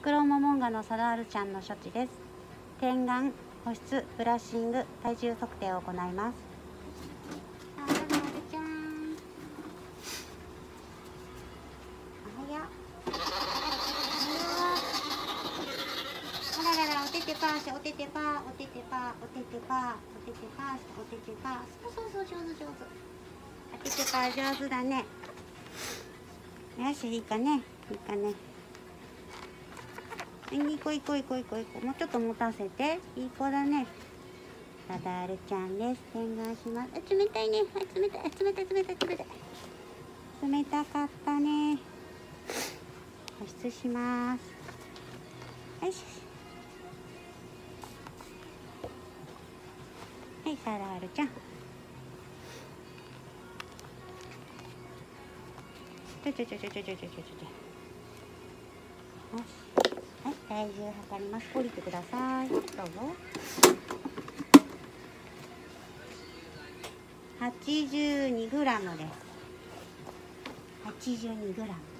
黒モモンガのサダールちゃんの処置です。点眼、保湿、ブラッシング、体重測定を行います。サダールちゃん、おはよう。あららら、おててパーして、おててパー、おててパー、おててパー、おててパーして、おててパー。そう、上手。おててパー上手だね。よし、いいかね。いい子。もうちょっと持たせて。いい子だね。サダールちゃんです。点眼します。冷たいね。冷たい。冷たかったね。保湿します。よし。はい、サダールちゃん。よし。はい、体重測ります。降りてください。どうぞ。82g です。82g。